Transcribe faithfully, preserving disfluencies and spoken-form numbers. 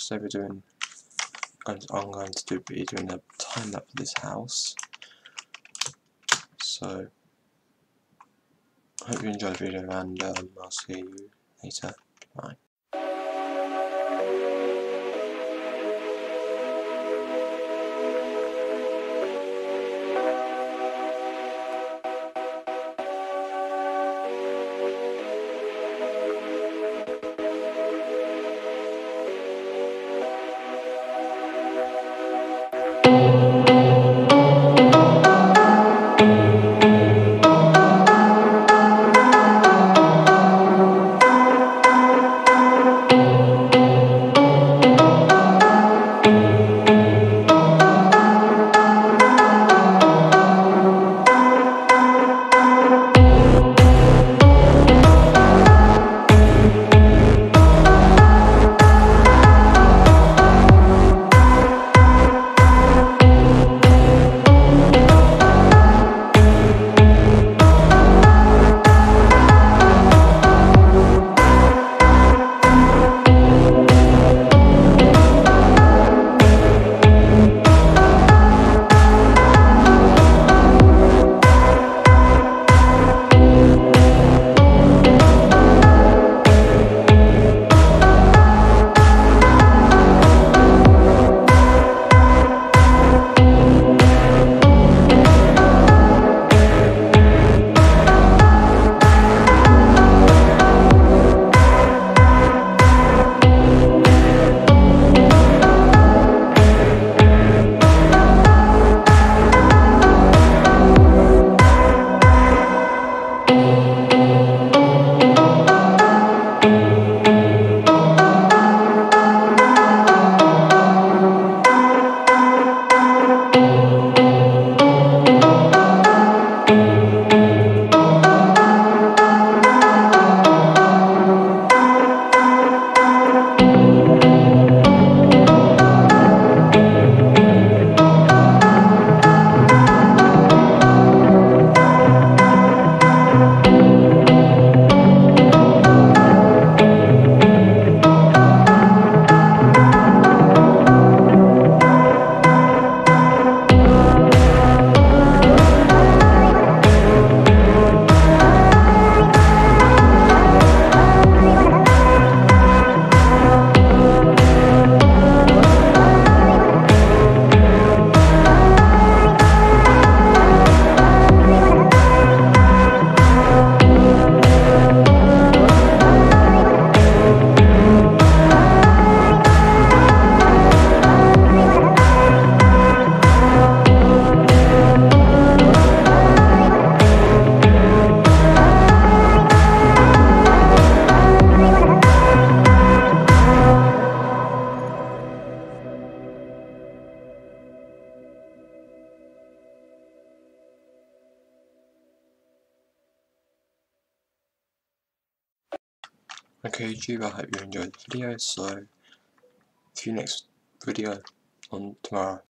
today we're doing, I'm going to do, be doing a time lapse of this house. So, I hope you enjoyed the video, and um, I'll see you later. Bye. Okay YouTube, I hope you enjoyed the video, so see you next video on tomorrow.